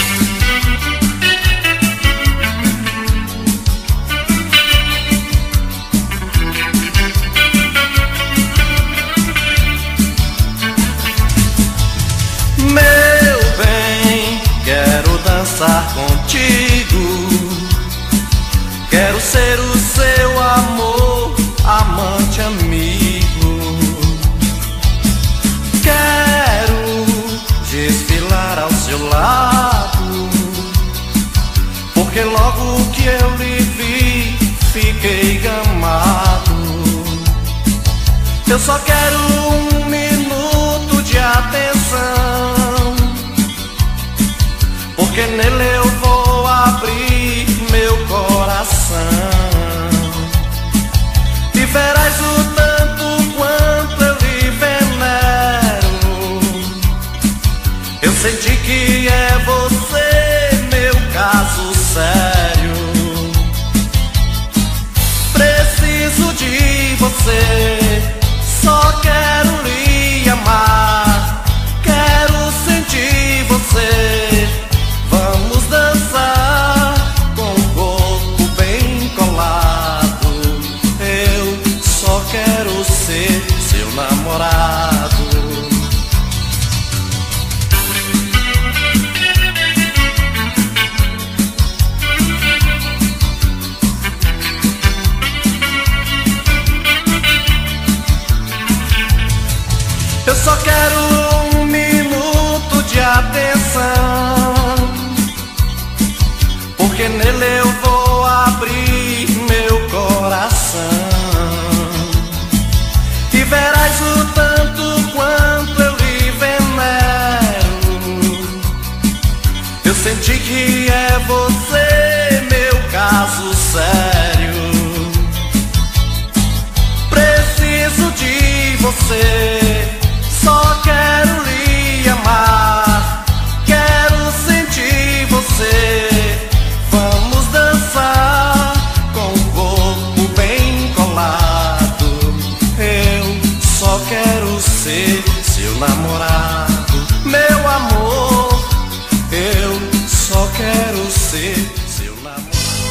Speaker 2: Meu bem, quero dançar contigo, quero ser o seu amor, amante, amigo. Quero desfilar ao seu lado, porque logo que eu lhe vi, fiquei gamado. Eu só quero um minuto de atenção, porque nele eu vou abrir meu coração. E verás o tanto quanto eu lhe venero. Eu senti que é você, meu caso sério. Preciso de você, só quero lhe amar, quero sentir você. Vamos dançar com o corpo bem colado. Eu só quero ser seu namorado. Eu só quero um minuto de atenção, porque nele eu vou abrir meu coração. E verás o tanto quanto eu lhe venero.
Speaker 14: senti que é você, meu caso sério. Preciso de você, só quero lhe amar. Quero sentir você. Vamos dançar com o corpo bem colado. Eu só quero ser seu namorado, meu amor. Eu só quero ser seu namorado.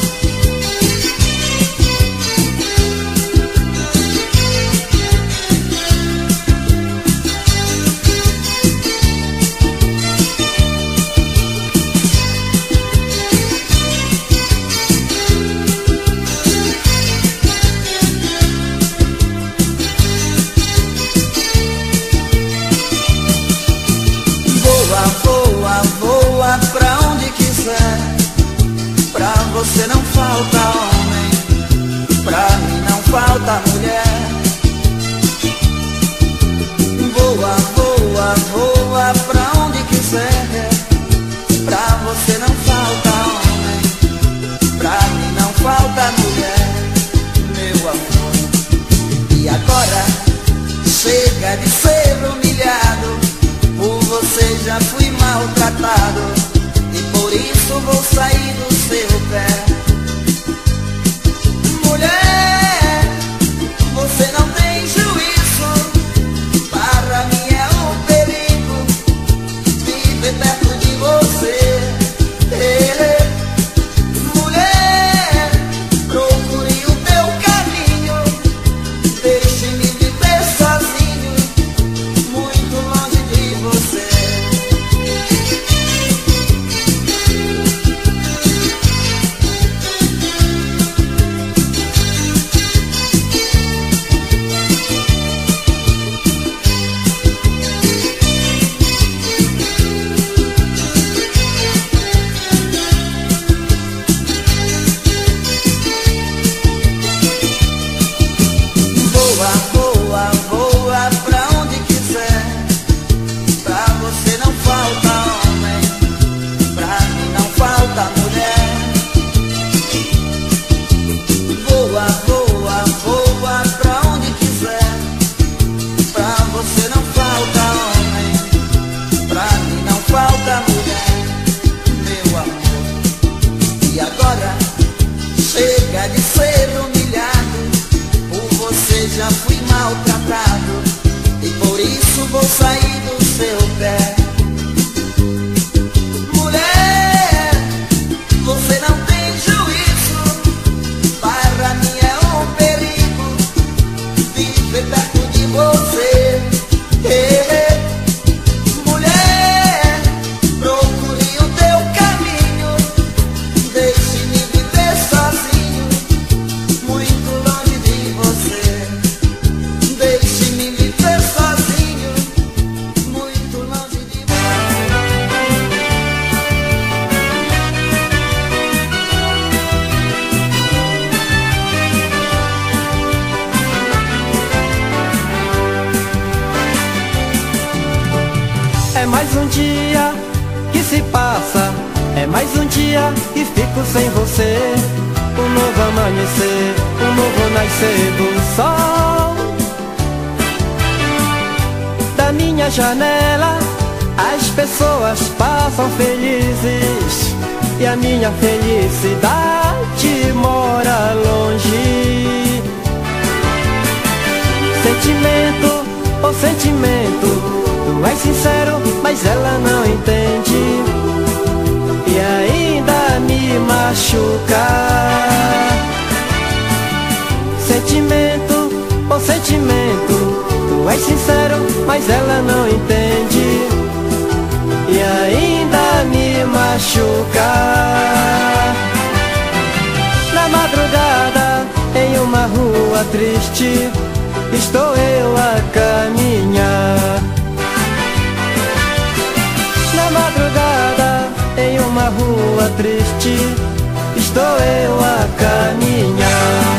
Speaker 3: Voa, voa pra onde quiser. Pra você não falta homem, pra mim não falta mulher. Voa, voa, voa pra onde quiser. Pra você não falta homem, pra mim não falta mulher, meu amor. E agora chega de ser humilhado. Por você já fui maltratado e por isso vou sair do seu pé. Mulher, você não tem juízo. Para mim é um perigo viver perto de você. Mulher, procure o teu caminho. Deixe-me viver sozinho, muito longe de você. Voa, voa, voa pra onde quiser. Pra você não falta homem, pra mim não falta mulher. Voa, voa, voa pra onde quiser. Pra você não falta homem, pra mim não falta mulher, meu amor. E agora chega de ser humilhado. Por você já fui maltratado e por isso vou sair do seu pé. Mulher, você não tem juízo. Para mim é um perigo viver perto de você. Mulher, procure o teu caminho. Deixe-me viver sozinho, muito longe de você. Deixe-me viver sozinho, muito longe de você.
Speaker 10: É mais um dia que se passa, é mais um dia que fico sem você. Um novo amanhecer, um novo nascer do sol. Da minha janela as pessoas passam felizes e a minha felicidade mora longe. Sentimento, oh sentimento, tu és sincero, mas ela não entende e ainda me machuca. Sentimento, oh sentimento, tu és sincero, mas ela não entende e ainda me machuca. Na madrugada, em uma rua triste, estou eu a caminhar. Na madrugada, em uma rua triste, estou eu a caminhar.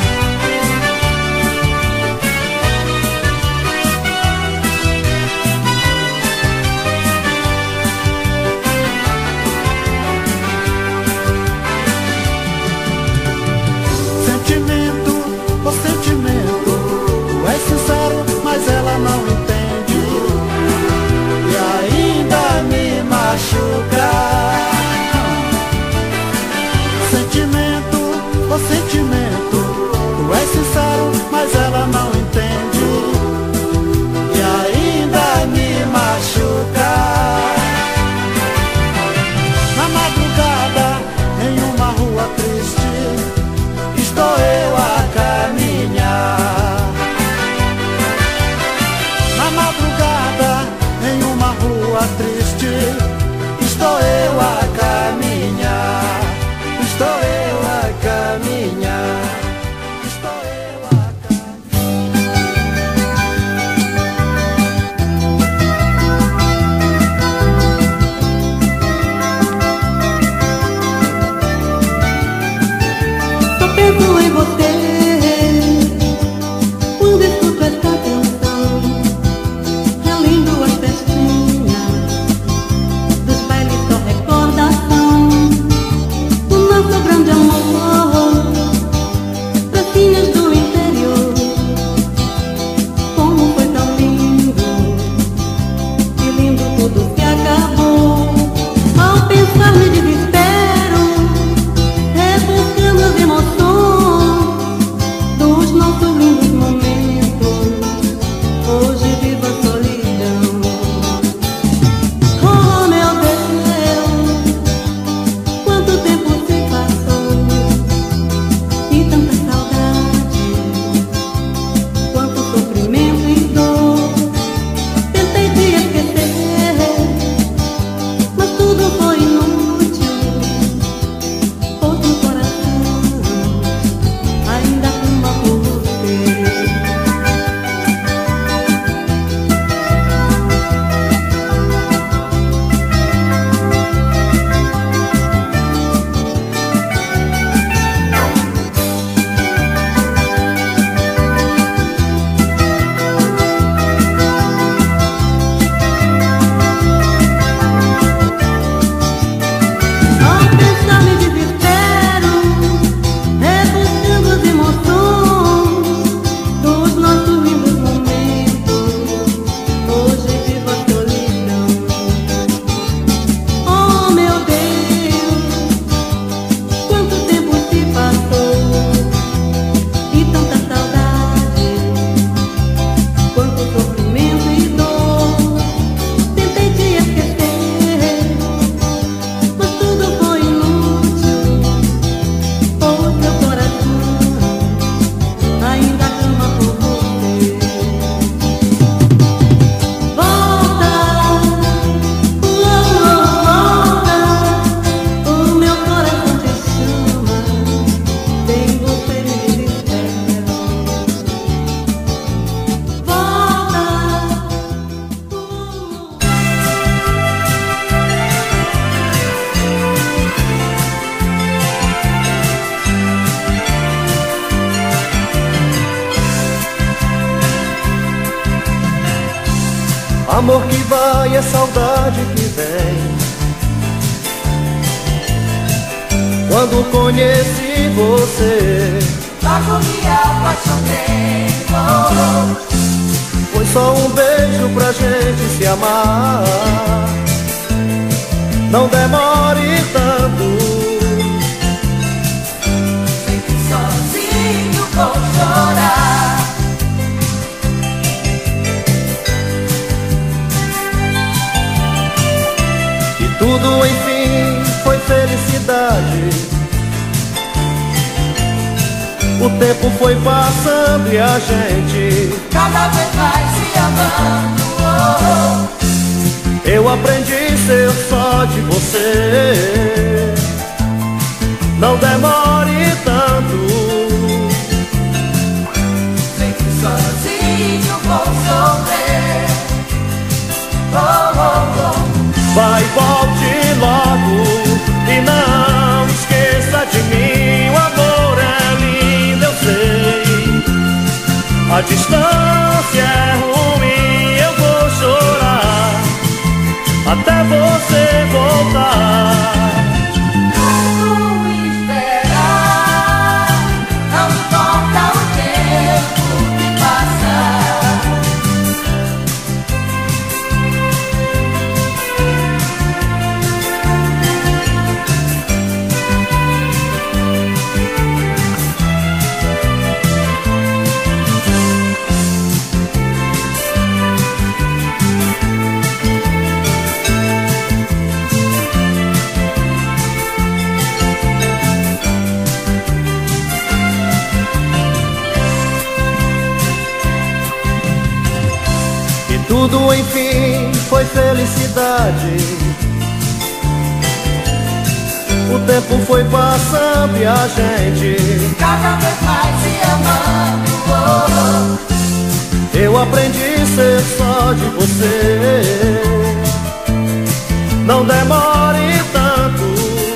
Speaker 2: Amor que vai é saudade que vem. Quando conheci você,
Speaker 3: logo me apaixonei. Oh,
Speaker 2: foi só um beijo pra gente se amar. Não demore tanto,
Speaker 3: sei que sozinho vou chorar.
Speaker 2: Tudo enfim foi felicidade. O tempo foi passando e a gente
Speaker 3: cada vez mais se amando. Oh,
Speaker 2: oh. Eu aprendi a ser só de você. Não demore tanto,
Speaker 3: sei que sozinho vou sofrer. Oh, oh, oh.
Speaker 2: Vai, volte logo e não esqueça de mim. O amor é lindo, eu sei. A distância é ruim, eu vou chorar até você voltar.
Speaker 3: Vou esperar, não importa o tempo que passar.
Speaker 2: Tudo enfim foi felicidade. O tempo foi passando e a gente
Speaker 3: cada vez mais se amando. Oh,
Speaker 2: oh. Eu aprendi a ser só de você. Não demore tanto,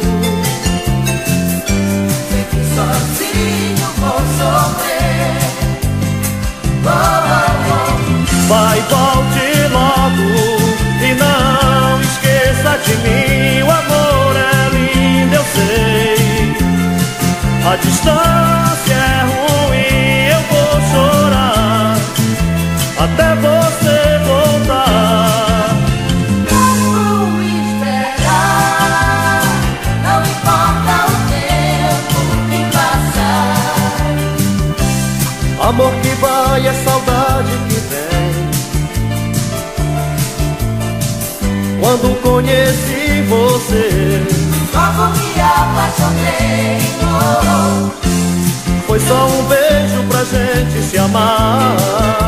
Speaker 3: sei que sozinho vou sofrer. Oh, oh, oh.
Speaker 2: Vai, volte logo e não esqueça de mim. O amor é lindo, eu sei. A distância é ruim, eu vou chorar até você voltar.
Speaker 3: Vou esperar,
Speaker 2: amor que vai é saudade que vem. Quando conheci você,
Speaker 3: logo me apaixonei. Oh,
Speaker 2: foi só um beijo pra gente se amar.